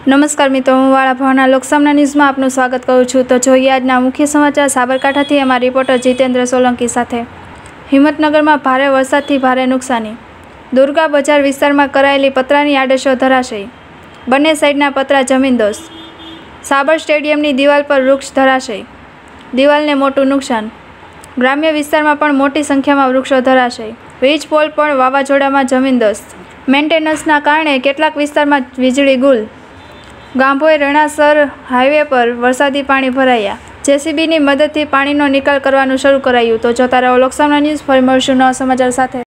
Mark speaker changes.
Speaker 1: નમસ્કાર મિત્રો, હું વાળા ભાવના લોકસામના ન્યૂઝમાં આપનું સ્વાગત કરું છું। તો જોઈએ આજના મુખ્ય સમાચાર સાબરકાંઠાથી અમારા રિપોર્ટર જીતેન્દ્ર સોલંકી સાથે। હિંમતનગરમાં ભારે વરસાદથી ભારે નુકસાની। દુર્ગા બજાર વિસ્તારમાં કરાયેલી પતરાની આડશો ધરાશયી, બંને સાઈડના પતરા જમીનદોસ્ત। સાબર સ્ટેડિયમની દિવાલ પર વૃક્ષ ધરાશયી, દિવાલને મોટું નુકસાન। ગ્રામ્ય વિસ્તારમાં પણ મોટી સંખ્યામાં વૃક્ષો ધરાશયી, વીજ પોલ પણ વાવાઝોડામાં જમીનદોસ્ત। મેન્ટેનન્સના કારણે કેટલાક વિસ્તારમાં વીજળી ગુલ। ગાંભોઈ રણાસર હાઈવે પર વરસાદી પાણી ભરાયા, જેસીબીની મદદથી પાણીનો નિકાલ કરવાનું શરૂ કરાયું। તો જોતા રહો લોકસામના ન્યૂઝ, ફરી મળીશું નવા સમાચાર સાથે।